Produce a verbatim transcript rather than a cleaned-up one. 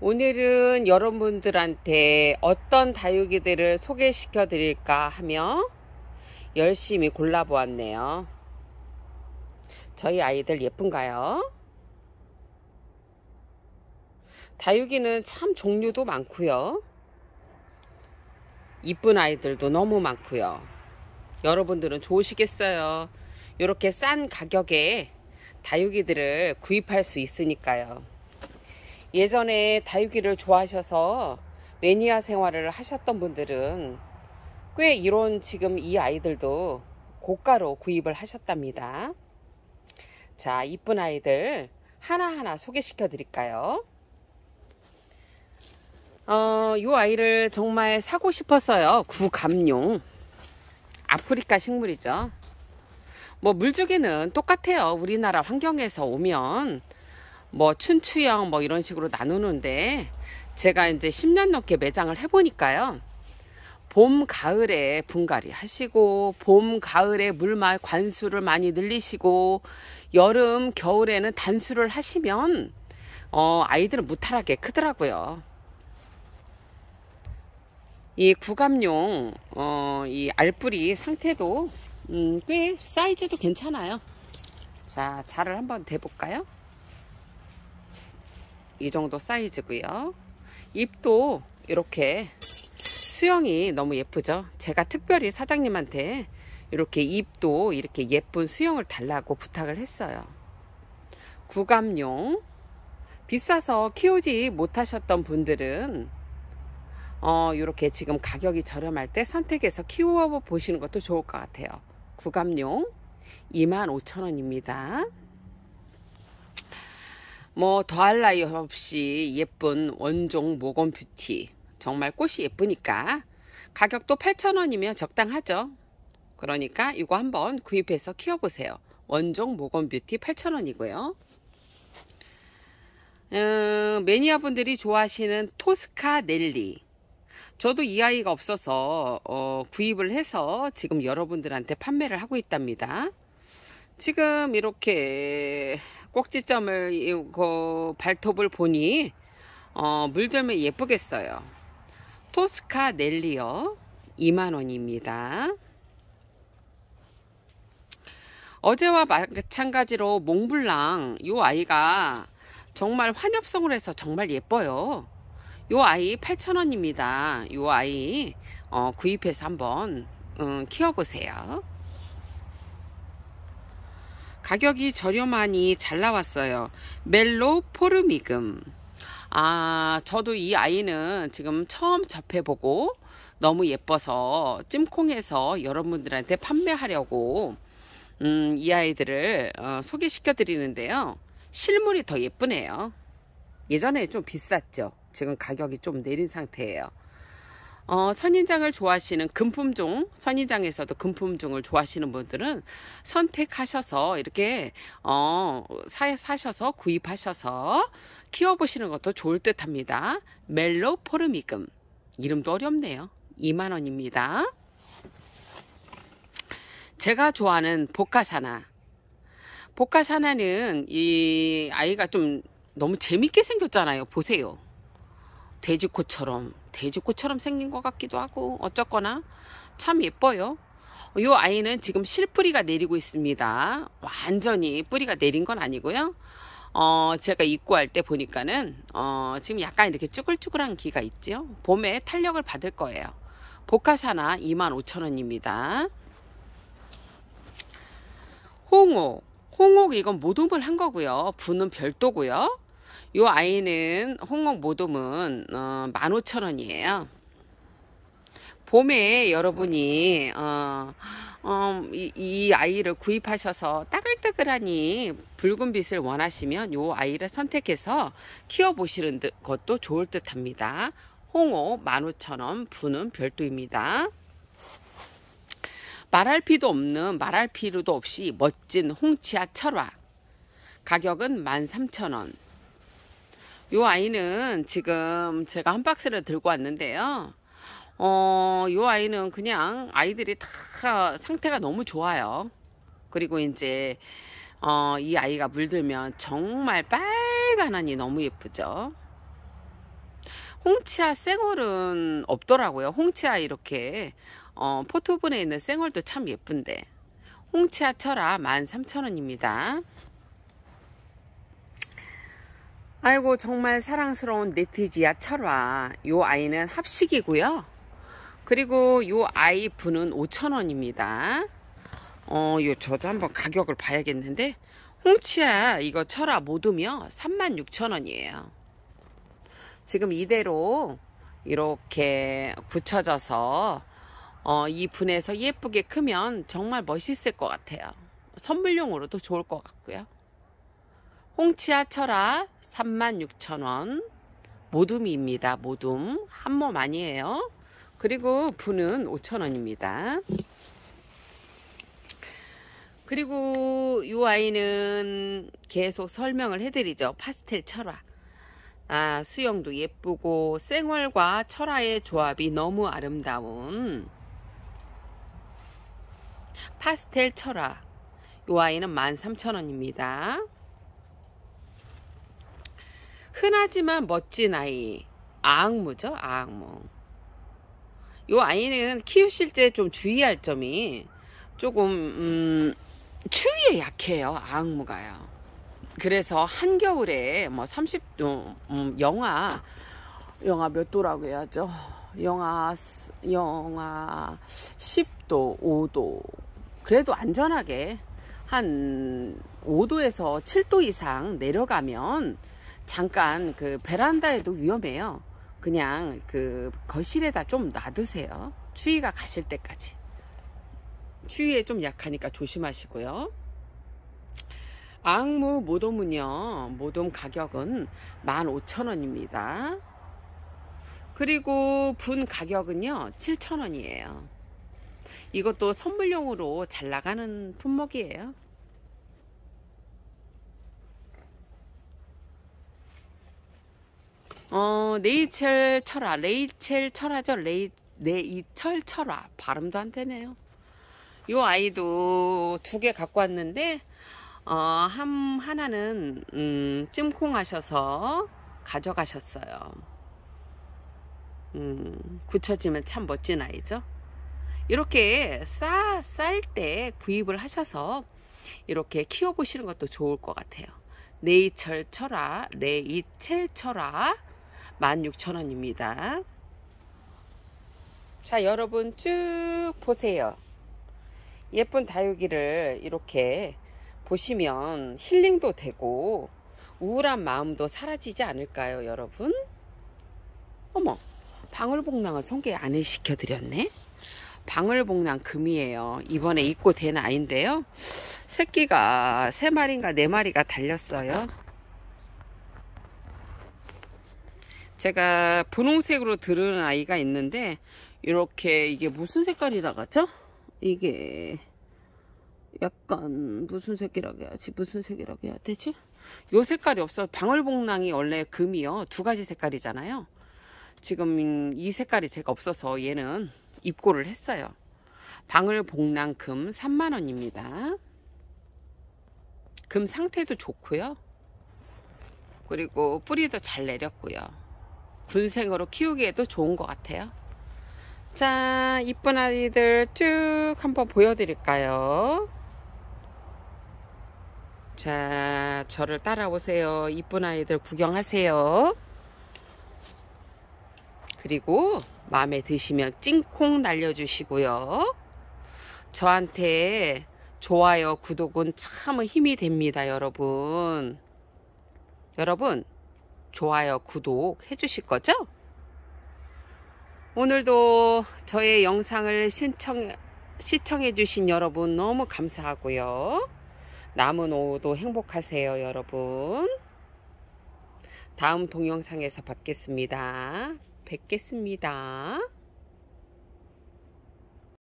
오늘은 여러분들한테 어떤 다육이들을 소개시켜 드릴까 하며 열심히 골라보았네요. 저희 아이들 예쁜가요? 다육이는 참 종류도 많고요. 이쁜 아이들도 너무 많고요. 여러분들은 좋으시겠어요. 이렇게 싼 가격에 다육이들을 구입할 수 있으니까요. 예전에 다육이를 좋아하셔서 매니아 생활을 하셨던 분들은 꽤 이런 지금 이 아이들도 고가로 구입을 하셨답니다. 자, 이쁜 아이들 하나하나 소개시켜 드릴까요? 어, 이 아이를 정말 사고 싶었어요. 구감용. 아프리카 식물이죠. 뭐 물주기는 똑같아요. 우리나라 환경에서 오면 뭐 춘추형 뭐 이런 식으로 나누는데, 제가 이제 십 년 넘게 매장을 해보니까요, 봄 가을에 분갈이 하시고 봄 가을에 물말 관수를 많이 늘리시고 여름 겨울에는 단수를 하시면 어, 아이들은 무탈하게 크더라고요. 이 구감용 어, 이 알뿌리 상태도 음, 꽤 사이즈도 괜찮아요. 자, 자를 한번 대볼까요? 이 정도 사이즈고요. 잎도 이렇게 수영이 너무 예쁘죠. 제가 특별히 사장님한테 이렇게 잎도 이렇게 예쁜 수영을 달라고 부탁을 했어요. 구감용 비싸서 키우지 못하셨던 분들은 어, 이렇게 지금 가격이 저렴할 때 선택해서 키워 보시는 것도 좋을 것 같아요. 구감용 이만 오천 원입니다. 뭐 더할 나위 없이 예쁜 원종 모건 뷰티, 정말 꽃이 예쁘니까 가격도 팔천 원이면 적당하죠. 그러니까 이거 한번 구입해서 키워보세요. 원종 모건 뷰티 팔천 원이고요. 음, 매니아 분들이 좋아하시는 토스카 넬리, 저도 이 아이가 없어서 어, 구입을 해서 지금 여러분들한테 판매를 하고 있답니다. 지금 이렇게 꼭지점을 그 발톱을 보니 어, 물들면 예쁘겠어요. 토스카 넬리요 이만 원입니다. 어제와 마찬가지로 몽블랑 이 아이가 정말 환엽성을 해서 정말 예뻐요. 이 아이 팔천 원입니다. 이 아이 어, 구입해서 한번 음, 키워보세요. 가격이 저렴하니 잘 나왔어요. 멜로 포르미금. 아, 저도 이 아이는 지금 처음 접해보고 너무 예뻐서 찜콩해서 여러분들한테 판매하려고 음, 이 아이들을 어, 소개시켜 드리는데요. 실물이 더 예쁘네요. 예전에 좀 비쌌죠. 지금 가격이 좀 내린 상태예요. 어, 선인장을 좋아하시는 금품종, 선인장에서도 금품종을 좋아하시는 분들은 선택하셔서 이렇게 어, 사, 사셔서 구입하셔서 키워보시는 것도 좋을 듯 합니다. 멜로 포르미금, 이름도 어렵네요. 이만 원입니다. 제가 좋아하는 보카사나. 보카사나는 이 아이가 좀 너무 재밌게 생겼잖아요. 보세요. 돼지코처럼 돼지코처럼 생긴 것 같기도 하고 어쩌거나 참 예뻐요. 이 아이는 지금 실뿌리가 내리고 있습니다. 완전히 뿌리가 내린 건 아니고요. 어, 제가 입고할 때 보니까는 어, 지금 약간 이렇게 쭈글쭈글한 기가 있죠. 봄에 탄력을 받을 거예요. 보카사나 이만 오천 원입니다. 홍옥, 홍옥 이건 모둠을 한 거고요. 분은 별도고요. 이 아이는 홍옥 모둠은 어, 만 오천 원이에요. 봄에 여러분이 어, 어, 이, 이 아이를 구입하셔서 따글따글하니 붉은 빛을 원하시면 이 아이를 선택해서 키워보시는 것도 좋을 듯 합니다. 홍옥 만 오천 원, 분은 별도입니다. 말할 필요도 없는, 말할 필요도 없이 멋진 홍치아 철화, 가격은 만 삼천 원. 이 아이는 지금 제가 한 박스를 들고 왔는데요. 어, 이 아이는 그냥 아이들이 다 상태가 너무 좋아요. 그리고 이제 어, 이 아이가 물들면 정말 빨간하니 너무 예쁘죠. 홍치아 생얼은 없더라고요. 홍치아 이렇게 어, 포토분에 있는 생얼도 참 예쁜데. 홍치아 철아 만 삼천 원입니다. 아이고 정말 사랑스러운 네티지아 철화. 요 아이는 합식이고요. 그리고 요 아이 분은 오천 원입니다. 어, 요 저도 한번 가격을 봐야겠는데, 홍치아 이거 철화 모두며 삼만 육천 원이에요. 지금 이대로 이렇게 굳혀져서 어, 이 분에서 예쁘게 크면 정말 멋있을 것 같아요. 선물용으로도 좋을 것 같고요. 홍치아 철화 삼만 육천 원. 모둠입니다. 모둠 한 몸 아니에요. 그리고 분은 오천 원입니다. 그리고 이 아이는 계속 설명을 해드리죠. 파스텔 철화. 아, 수영도 예쁘고 생얼과 철화의 조합이 너무 아름다운 파스텔 철화. 이 아이는 만 삼천 원입니다. 흔하지만 멋진 아이, 아악무죠. 아악무. 이 아이는 키우실 때 좀 주의할 점이 조금 음, 추위에 약해요. 아악무가요. 그래서 한겨울에 뭐 삼십 도 음, 영하 영하 몇 도라고 해야죠. 영하 영하 십 도, 오 도. 그래도 안전하게 한 오 도에서 칠 도 이상 내려가면 잠깐 그 베란다에도 위험해요. 그냥 그 거실에다 좀 놔두세요. 추위가 가실 때까지. 추위에 좀 약하니까 조심하시고요. 아악무 모돔은요, 모돔 가격은 만 오천 원입니다. 그리고 분 가격은요 칠천 원이에요. 이것도 선물용으로 잘 나가는 품목이에요. 어, 네이첼 철화, 레이첼 철화죠. 레이, 네이철 철화. 발음도 안 되네요. 요 아이도 두 개 갖고 왔는데, 어, 한, 하나는, 음, 찜콩 하셔서 가져가셨어요. 음, 굳혀지면 참 멋진 아이죠. 이렇게 싸, 쌀 때 구입을 하셔서 이렇게 키워보시는 것도 좋을 것 같아요. 네이철 철화, 레이첼 철화. 만 육천 원입니다. 자, 여러분 쭉 보세요. 예쁜 다육이를 이렇게 보시면 힐링도 되고 우울한 마음도 사라지지 않을까요, 여러분? 어머, 방울복랑을 소개 안 시켜드렸네. 방울복랑 금이에요. 이번에 입고 된 아이인데요. 새끼가 세 마리인가 네 마리가 달렸어요. 제가 분홍색으로 들은 아이가 있는데, 이렇게 이게 무슨 색깔이라 하죠? 이게 약간 무슨 색이라고 해야지? 무슨 색이라고 해야 되지? 요 색깔이 없어. 방울복랑이 원래 금이요. 두 가지 색깔이잖아요. 지금 이 색깔이 제가 없어서 얘는 입고를 했어요. 방울복랑 금 삼만 원입니다. 금 상태도 좋고요. 그리고 뿌리도 잘 내렸고요. 군생으로 키우기에도 좋은 것 같아요. 자, 이쁜 아이들 쭉 한번 보여드릴까요? 자, 저를 따라오세요. 이쁜 아이들 구경하세요. 그리고 마음에 드시면 찡콩 날려주시고요. 저한테 좋아요, 구독은 참 힘이 됩니다, 여러분. 여러분, 좋아요, 구독 해주실 거죠? 오늘도 저의 영상을 신청, 시청해주신 여러분 너무 감사하고요. 남은 오후도 행복하세요, 여러분. 다음 동영상에서 뵙겠습니다. 뵙겠습니다.